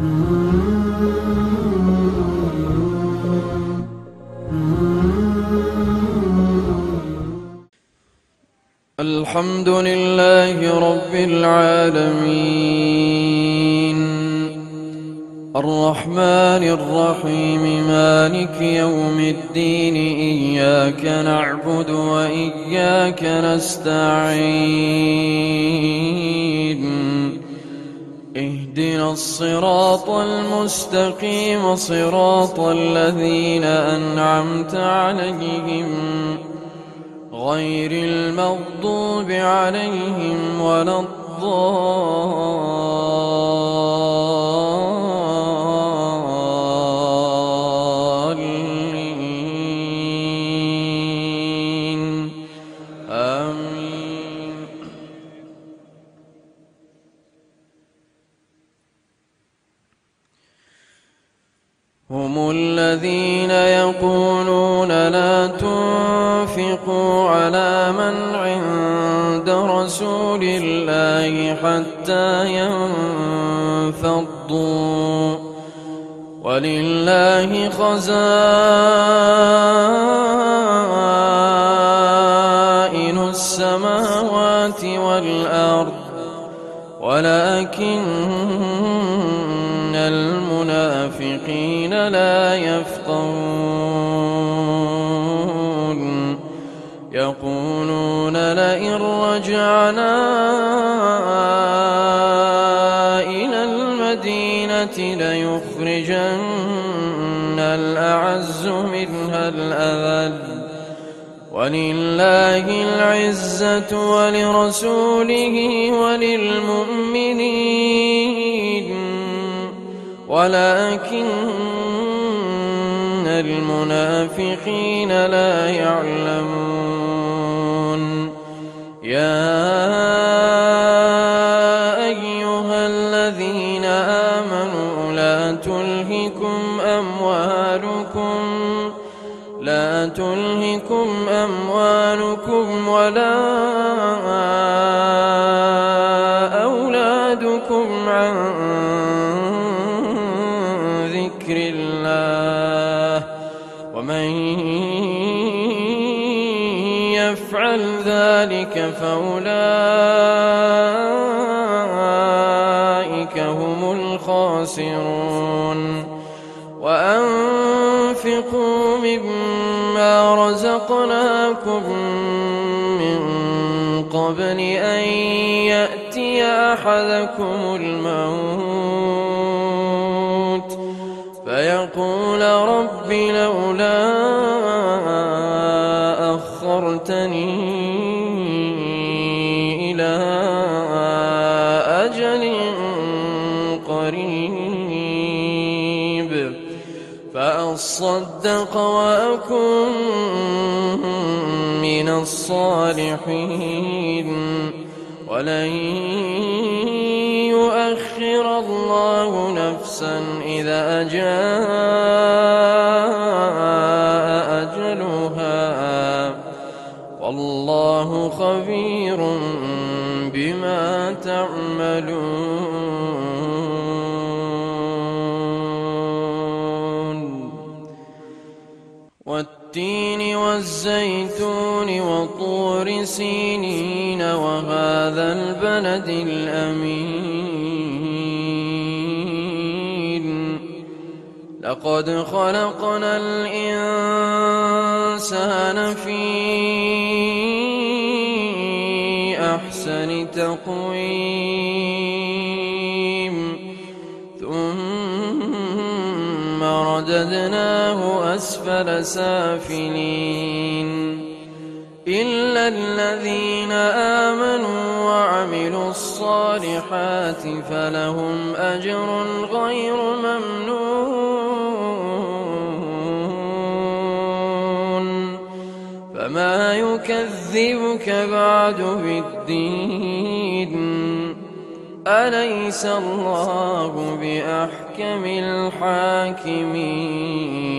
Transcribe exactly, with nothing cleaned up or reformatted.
الحمد لله رب العالمين الرحمن الرحيم مالك يوم الدين إياك نعبد وإياك نستعين اهدنا الصراط المستقيم صراط الذين أنعمت عليهم غير المغضوب عليهم ولا الضالين آمين. هم الذين يقولون لا تنفقوا على من عند رسول الله حتى ينفضوا ولله خزائن السماوات والأرض ولكن المنافقين لا يفقهون يقولون لئن رجعنا إلى المدينة ليخرجن الأعز منها الأذل ولله العزة ولرسوله وللمؤمنين ولكن المنافقين لا يعلمون. يا أيها الذين آمنوا لا تلهكم أموالكم لا تلهكم أموالكم ولا أولادكم عن ذكر الله ومن يفعل ذلك فأولئك هم الخاسرون. وأنفقوا مما رزقناكم من قبل أن يأتي أحدكم الموت فيقول رب لولا أخرتني إلى أجل قريب فأصدق وأكن من الصالحين ولن يؤخر الله نفسا إذا جاء أجلها والله خبير بما تعملون. والتين والزيتون وطور سينين وهذا البلد الأمين لقد خلقنا الإنسان في أحسن تقويم ثم رددناه أسفل سافلين إلا الذين آمنوا وعملوا الصالحات فلهم أجر غير ممنون. فما يكذبك بعد بالدين أليس الله بأحكم الحاكمين.